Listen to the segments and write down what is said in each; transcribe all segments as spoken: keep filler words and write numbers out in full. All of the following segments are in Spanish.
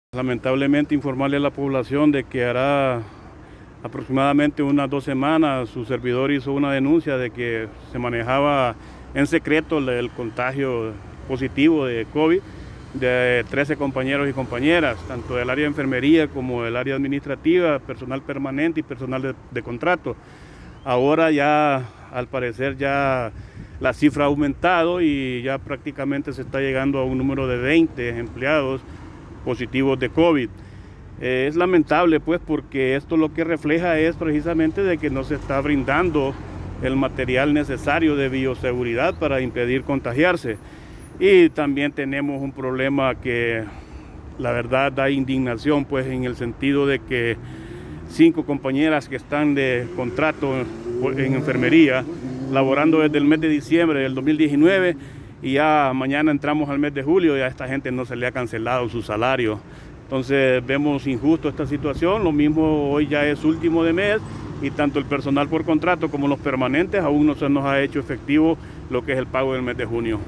Lamentablemente informarle a la población de que hará aproximadamente unas dos semanas su servidor hizo una denuncia de que se manejaba en secreto el contagio positivo de COVID de trece compañeros y compañeras, tanto del área de enfermería como del área administrativa, personal permanente y personal de, de contrato. Ahora ya, al parecer, ya la cifra ha aumentado y ya prácticamente se está llegando a un número de veinte empleados positivos de COVID. Eh, es lamentable pues porque esto lo que refleja es precisamente de que no se está brindando el material necesario de bioseguridad para impedir contagiarse. Y también tenemos un problema que la verdad da indignación pues en el sentido de que cinco compañeras que están de contrato en enfermería laborando desde el mes de diciembre del dos mil diecinueve y ya mañana entramos al mes de julio y a esta gente no se le ha cancelado su salario. Entonces vemos injusto esta situación, lo mismo hoy ya es último de mes y tanto el personal por contrato como los permanentes aún no se nos ha hecho efectivo lo que es el pago del mes de junio.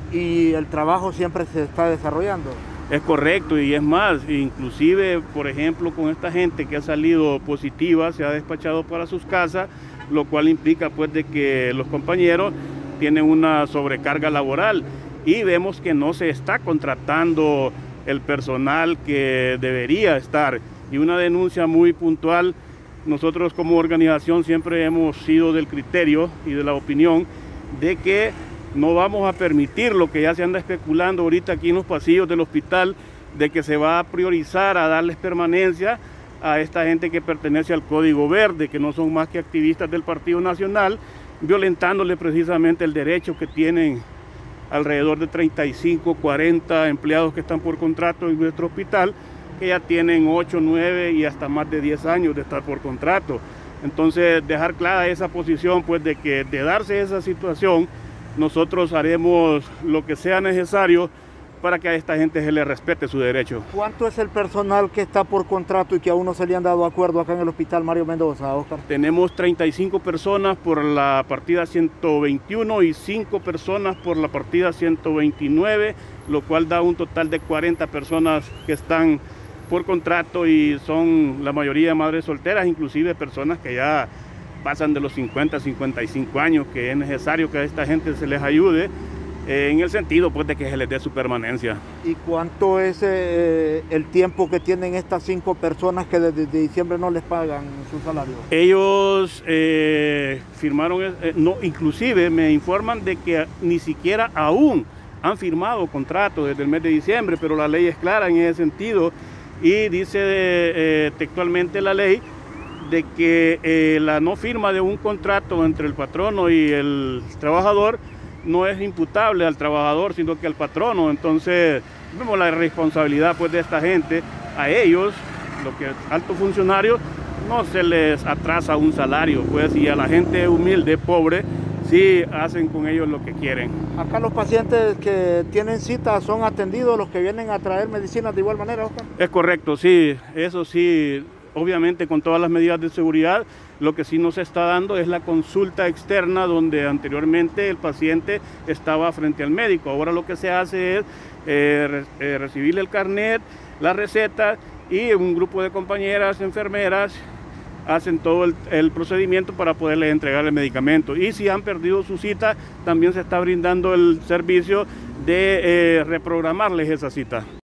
¿Y el trabajo siempre se está desarrollando? Es correcto, y es más, inclusive por ejemplo con esta gente que ha salido positiva se ha despachado para sus casas, lo cual implica pues de que los compañeros tienen una sobrecarga laboral y vemos que no se está contratando el personal que debería estar. Y una denuncia muy puntual, nosotros como organización siempre hemos sido del criterio y de la opinión de que no vamos a permitir lo que ya se anda especulando ahorita aquí en los pasillos del hospital, de que se va a priorizar a darles permanencia a esta gente que pertenece al Código Verde, que no son más que activistas del Partido Nacional, violentándole precisamente el derecho que tienen alrededor de treinta y cinco, cuarenta empleados que están por contrato en nuestro hospital, que ya tienen ocho, nueve y hasta más de diez años de estar por contrato. Entonces dejar clara esa posición, pues de que de darse esa situación, nosotros haremos lo que sea necesario para que a esta gente se le respete su derecho. ¿Cuánto es el personal que está por contrato y que aún no se le han dado acuerdo acá en el Hospital Mario Mendoza, Oscar? Tenemos treinta y cinco personas por la partida ciento veintiuno y cinco personas por la partida ciento veintinueve, lo cual da un total de cuarenta personas que están por contrato y son la mayoría madres solteras, inclusive personas que ya pasan de los cincuenta, cincuenta y cinco años, que es necesario que a esta gente se les ayude eh, en el sentido pues de que se les dé su permanencia. ¿Y cuánto es eh, el tiempo que tienen estas cinco personas que desde diciembre no les pagan su salario? Ellos eh, firmaron, eh, no, inclusive me informan de que ni siquiera aún han firmado contrato desde el mes de diciembre, pero la ley es clara en ese sentido y dice eh, textualmente la ley de que eh, la no firma de un contrato entre el patrono y el trabajador no es imputable al trabajador, sino que al patrono. Entonces, vemos la responsabilidad pues de esta gente, a ellos, los que altos funcionarios, no se les atrasa un salario, pues, y a la gente humilde, pobre, sí hacen con ellos lo que quieren. Acá los pacientes que tienen cita son atendidos, los que vienen a traer medicinas de igual manera, Oscar. Es correcto, sí, eso sí. Obviamente con todas las medidas de seguridad, lo que sí nos está dando es la consulta externa donde anteriormente el paciente estaba frente al médico. Ahora lo que se hace es eh, re, eh, recibirle el carnet, la receta y un grupo de compañeras enfermeras hacen todo el, el procedimiento para poderle entregar el medicamento. Y si han perdido su cita, también se está brindando el servicio de eh, reprogramarles esa cita.